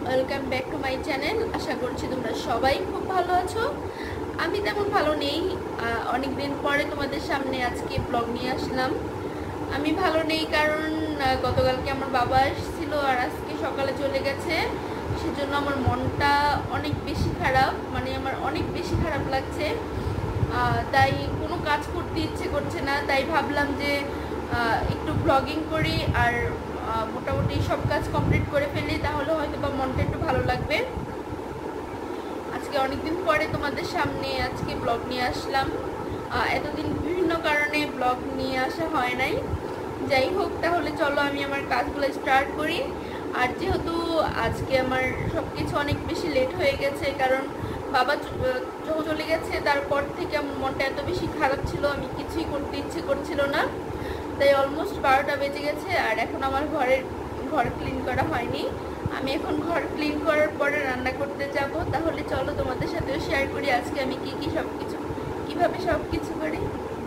Welcome back to my channel. আশা করছি তোমরা সবাই খুব ভালো আছো। আমি তেমন ভালো নেই, অনেক দিন পরে তোমাদের সামনে আজকে ব্লগ নিয়ে আসলাম। আমি ভালো নেই কারণ গতকালকে আমার বাবা এসেছিল আর আজকে সকালে চলে গেছে, সেজন্য আমার মনটা অনেক বেশি খারাপ, মানে আমার অনেক বেশি খারাপ লাগছে। তাই কোনো কাজ করতে ইচ্ছে করছে না, তাই ভাবলাম যে একটু ব্লগিং করি আর মোটামুটি সব কাজ কমপ্লিট করে ফেলি, তাহলে হয়তো বা মনটা একটু ভালো লাগবে। আজকে অনেকদিন পরে তোমাদের সামনে আজকে ব্লগ নিয়ে আসলাম। এতদিন বিভিন্ন কারণে ব্লগ নিয়ে আসা হয় নাই। যাই হোক, তাহলে চলো আমি আমার কাজগুলো স্টার্ট করি। আর যেহেতু আজকে আমার সব কিছু অনেক বেশি লেট হয়ে গেছে, কারণ বাবা যখন চলে গেছে তারপর থেকে আমার মনটা এত বেশি খারাপ ছিল, আমি কিছুই করতে ইচ্ছে করছিল না। তাই অলমোস্ট 12টা বেজে গেছে আর এখন আমার ঘর ক্লিন করা হয়নি। আমি এখন ঘর ক্লিন করার পরে রান্না করতে যাব। তাহলে চলো তোমাদের সাথেও শেয়ার করি আজকে আমি কিভাবে সব কিছু করি।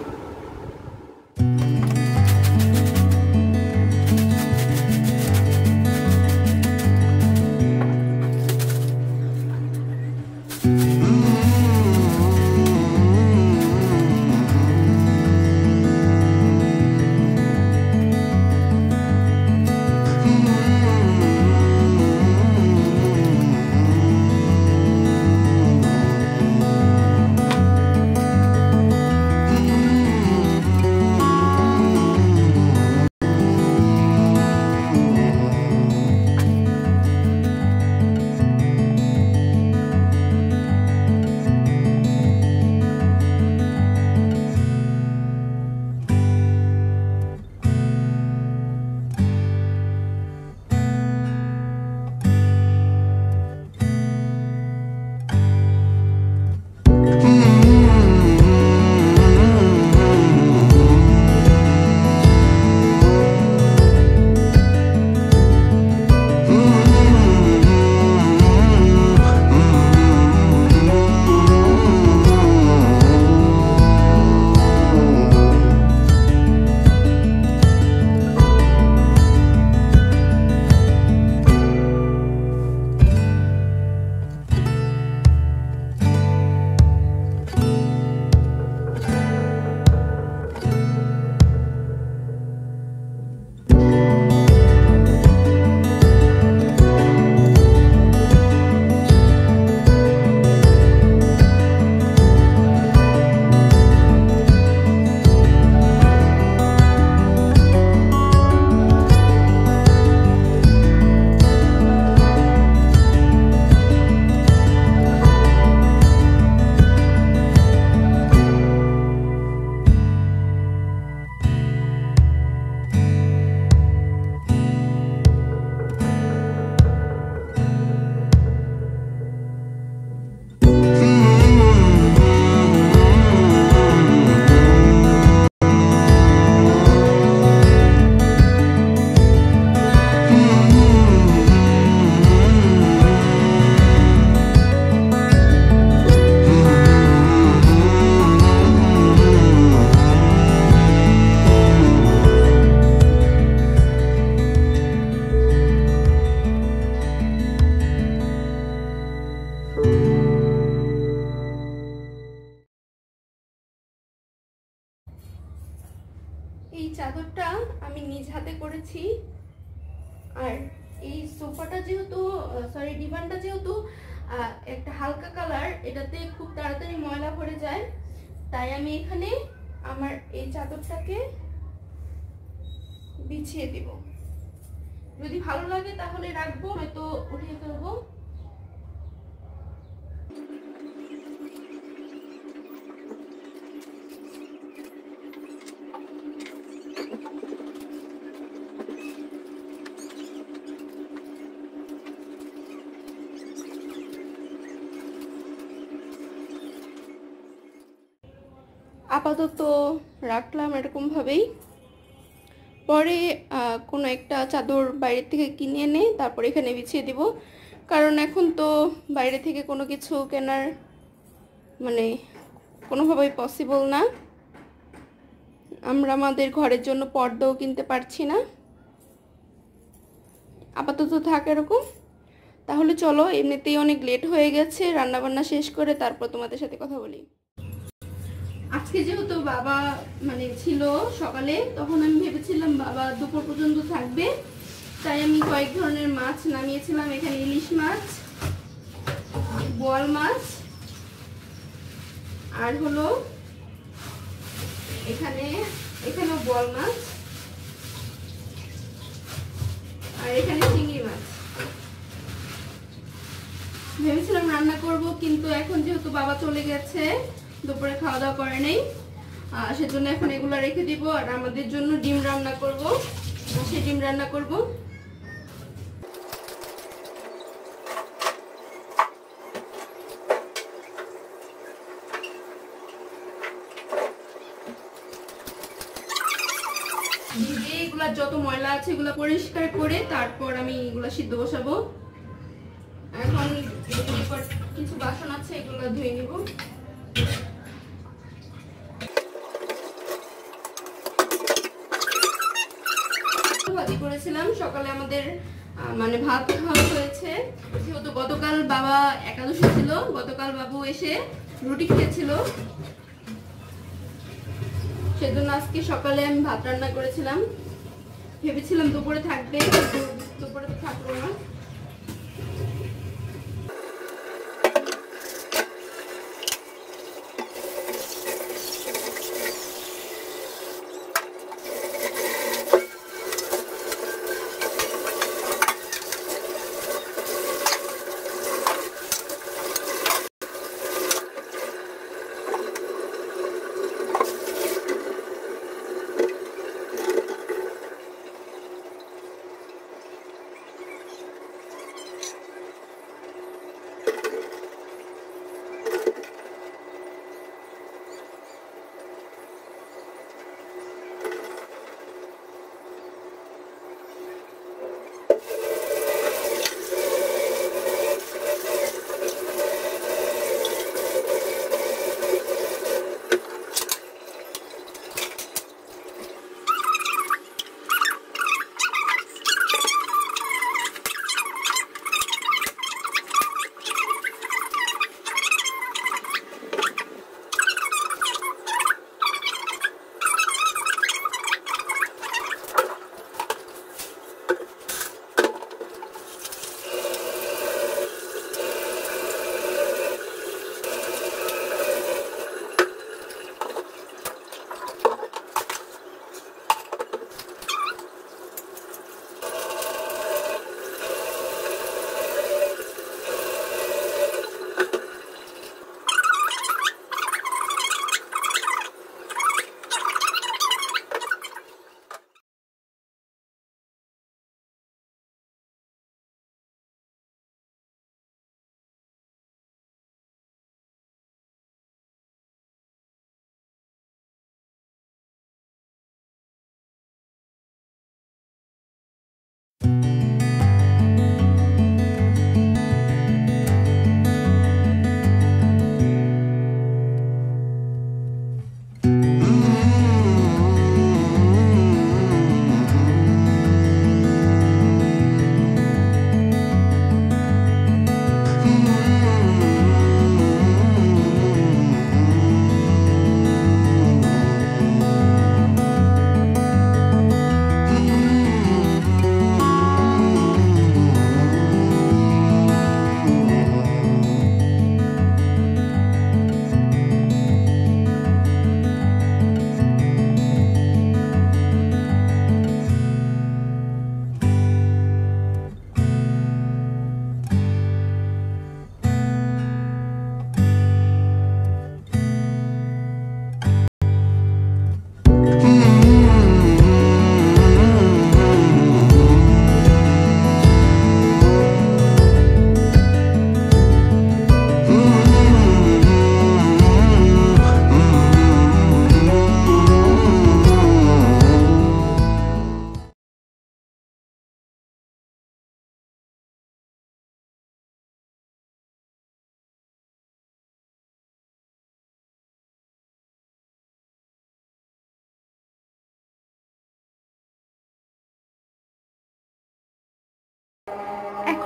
এই চাদরটা আমি নিজ হাতে করেছি। আর এই সোফাটা যেহেতু ডিভানটা যেহেতু একটা হালকা কালার, এটাতে খুব তাড়াতাড়ি ময়লা ভরে যায়, তাই আমি এখানে আমার এই চাদরটাকে বিছিয়ে দিব। যদি ভালো লাগে তাহলে রাখবো, হয়তো উঠিয়ে ফেলবো। আপাতত রাখলাম এরকম ভাবেই, পরে কোনো একটা চাদর বাইরে থেকে কিনে এনে তারপর এখানে বিছিয়ে দিব। কারণ এখন তো বাইরে থেকে কোনো কিছু কেনার মানে কোনোভাবেই পসিবল না। আমরা আমাদের ঘরের জন্য পর্দাও কিনতে পারছি না। আপাতত থাক এরকম। তাহলে তাহলে চলো, এমনিতেই অনেক লেট হয়ে গেছে, রান্না বান্না শেষ করে তারপর তোমাদের সাথে কথা বলি। আজকে যেহেতু বাবা ছিল সকালে, তখন আমি ভেবেছিলাম বাবা দুপুর পর্যন্ত থাকবে, তাই আমি কয়েক ধরনের মাছ নামিয়েছিলাম। এখানে ইলিশ মাছ, বোয়াল মাছ, আর হলো এখানেও বোয়াল মাছ, আর এখানে চিংড়ি মাছ। ভেবেছিলাম রান্না করব, কিন্তু এখন যেহেতু বাবা চলে গেছে, দুপুরে খাওয়া দাওয়া করে নেই, সেজন্য এখন এগুলো রেখে দিব। আর আমাদের জন্য ডিম রান্না করব, সেই ডিম রান্না করব। এগুলা যত ময়লা আছে এগুলা পরিষ্কার করে তারপর আমি এগুলা সিদ্ধ বসাবো। এখন কিছু বাসন আছে, এগুলো ধুয়ে নিব। ভাজি করেছিলাম সকালে, আমাদের ভাত খাওয়া হয়েছে। যেহেতু গতকাল বাবা একাদশী ছিল, গতকাল বাবু এসে রুটি খেয়েছিল, সেজন্য আজকে সকালে আমি ভাত রান্না করেছিলাম। ভেবেছিলাম দুপুরে থাকবে, দুপুরে তো থাকলো না।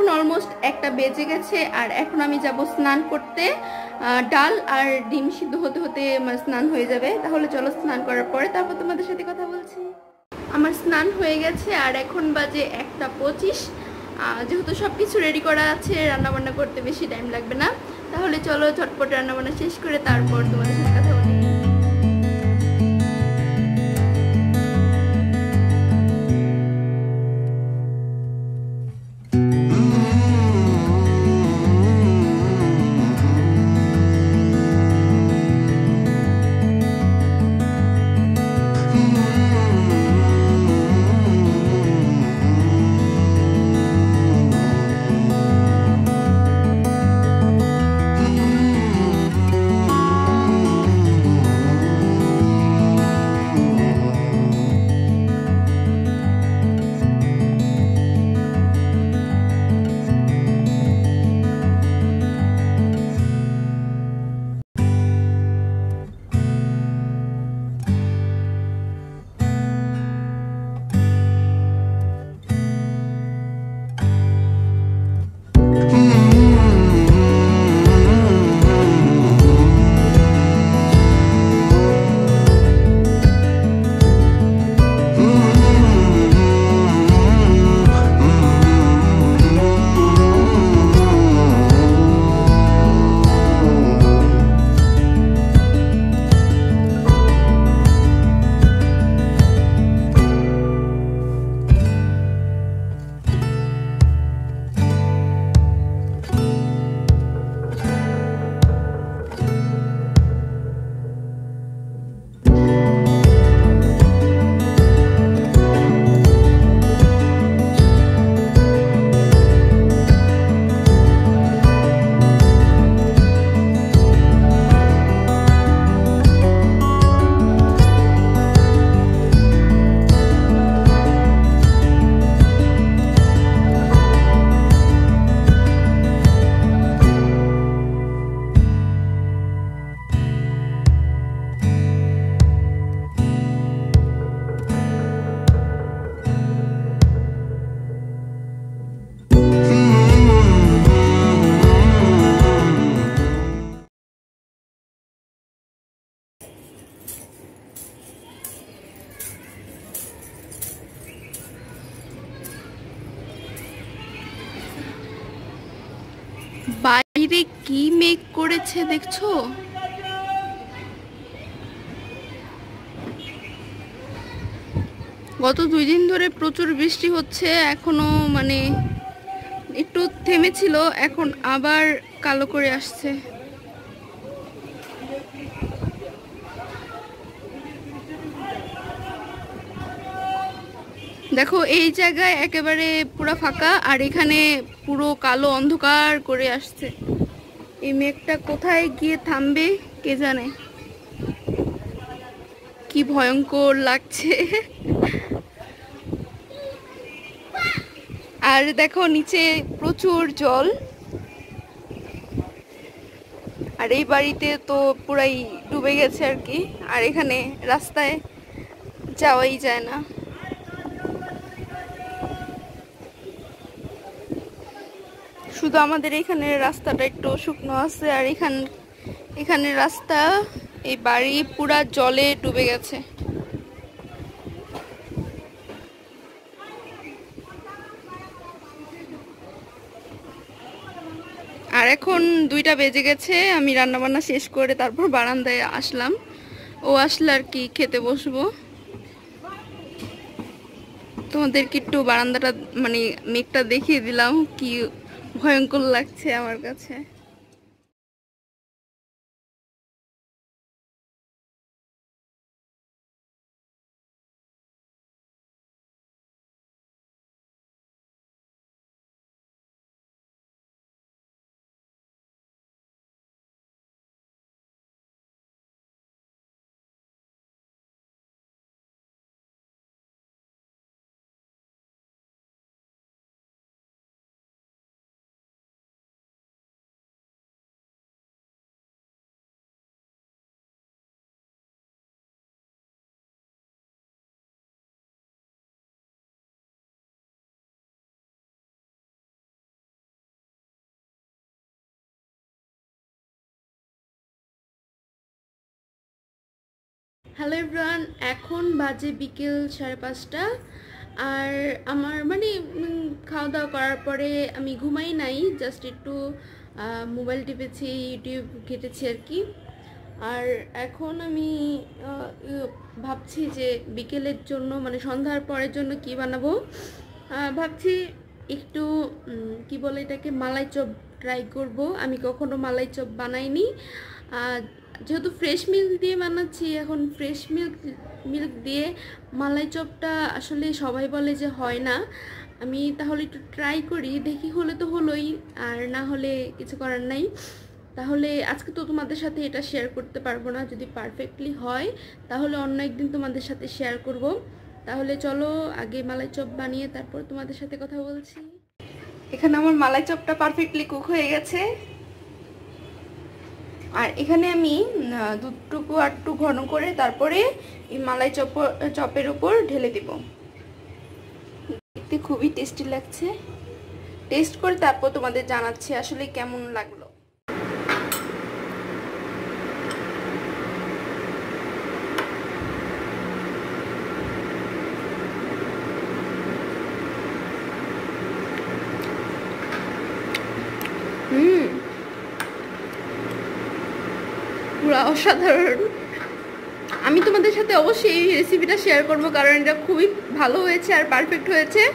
এখন অলমোস্ট 1টা বেজে গেছে আর এখন আমি যাব স্নান করতে। ডাল আর ডিম সিদ্ধ হতে হতে আমার স্নান হয়ে যাবে। তাহলে চলো স্নান করার পরে তারপর তোমাদের সাথে কথা বলছি। আমার স্নান হয়ে গেছে আর এখন বাজে 1টা 25। যেহেতু সব কিছু রেডি করা আছে, রান্নাবান্না করতে বেশি টাইম লাগবে না। তাহলে চলো ঝটপট রান্নাবান্না শেষ করে তারপর তোমাদের সাথে কথা বলি। বাইরে কি মেঘ করেছে দেখছো? গত 2 দিন ধরে প্রচুর বৃষ্টি হচ্ছে, এখনো মানে একটু থেমেছিল, এখন আবার কালো করে আসছে। দেখো এই জায়গায় একেবারে পুরো ফাঁকা আর এখানে পুরো কালো অন্ধকার করে আসছে। এই মেঘটা কোথায় গিয়ে থামবে কে জানে, কি ভয়ঙ্কর লাগছে। আর দেখো নিচে প্রচুর জল, আর এই বাড়িতে তো পুরাই ডুবে গেছে আর কি। আর এখানে রাস্তায় যাওয়াই যায় না। শুধু আমাদের এখানে রাস্তাটা একটু শুকনো আছে, আর এখানে রাস্তা, এই বাড়ি পুরা জলে ডুবে গেছে। আর এখন 2টা বেজে গেছে, আমি রান্নাবান্না শেষ করে তারপর বারান্দায় আসলাম। ও আসলে আর কি খেতে বসবো। তোমাদেরকে একটু বারান্দাটা মানে মেঘটা দেখিয়ে দিলাম, কি ভয়ঙ্কর লাগছে আমার কাছে। হ্যালো এভরিওয়ান, এখন বাজে বিকেল 5:30। আর আমার মানে খাওয়া দাওয়া করার পরে আমি ঘুমাই নাই, জাস্ট একটু মোবাইল টিপেছি, ইউটিউব ঘেটেছি আর কি। আর এখন আমি ভাবছি যে বিকেলের জন্য মানে সন্ধ্যার পরের জন্য কি বানাবো। ভাবছি একটু কি বলে এটাকে, মালাই চপ ট্রাই করব। আমি কখনো মালাই চপ বানাইনি, যেহেতু ফ্রেশ মিল্ক দিয়ে বানাচ্ছি। এখন ফ্রেশ মিল্ক দিয়ে মালাই চপটা আসলে সবাই বলে যে হয় না। আমি তাহলে একটু ট্রাই করি, দেখি হলে তো হলোই, আর না হলে কিছু করার নাই। তাহলে আজকে তো তোমাদের সাথে এটা শেয়ার করতে পারবো না, যদি পারফেক্টলি হয় তাহলে অন্য একদিন তোমাদের সাথে শেয়ার করব। তাহলে চলো আগে মালাই চপ বানিয়ে তারপর তোমাদের সাথে কথা বলছি। এখানে আমার মালাই চপটা পারফেক্টলি কুক হয়ে গেছে, আর এখানে আমি দুধটুকু আর একটু ঘন করে তারপরে এই মালাই চপের উপর ঢেলে দিব। দেখতে খুবই টেস্টি লাগছে, টেস্ট করে তারপর তোমাদের জানাচ্ছি আসলে কেমন লাগলো। পুরো অসাধারণ। আমি তোমাদের সাথে অবশ্যই এই রেসিপিটা শেয়ার করব, কারণ এটা খুবই ভালো হয়েছে আর পারফেক্ট হয়েছে।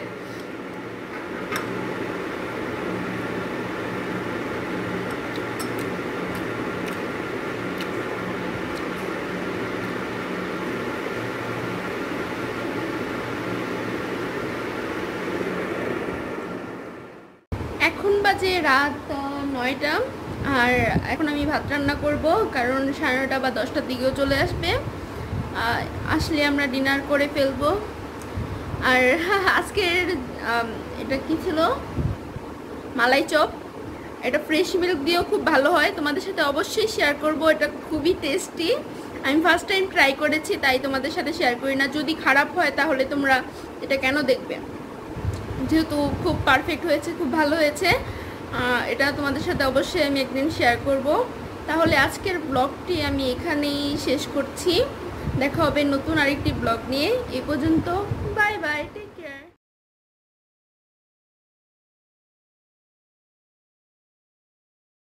এখন বাজে রাত 9টা, আর এখন আমি ভাত রান্না করব, কারণ 9:30 বা 10টার দিকেও চলে আসবে। আসলে আমরা ডিনার করে ফেলবো। আর আজকের এটা কি ছিল, মালাই চপ। এটা ফ্রেশ মিল্ক দিয়েও খুব ভালো হয়, তোমাদের সাথে অবশ্যই শেয়ার করব। এটা খুবই টেস্টি, আমি ফার্স্ট টাইম ট্রাই করেছি, তাই তোমাদের সাথে শেয়ার করি না। যদি খারাপ হয় তাহলে তোমরা এটা কেন দেখবে, যেহেতু খুব পারফেক্ট হয়েছে, খুব ভালো হয়েছে। এটা তোমাদের সাথে অবশ্যই আমি একদিন শেয়ার করব। তাহলে আজকের ব্লগটি আমি এখানেই শেষ করছি, দেখা হবে নতুন আরেকটি ব্লগ নিয়ে। এই পর্যন্ত বাই বাই।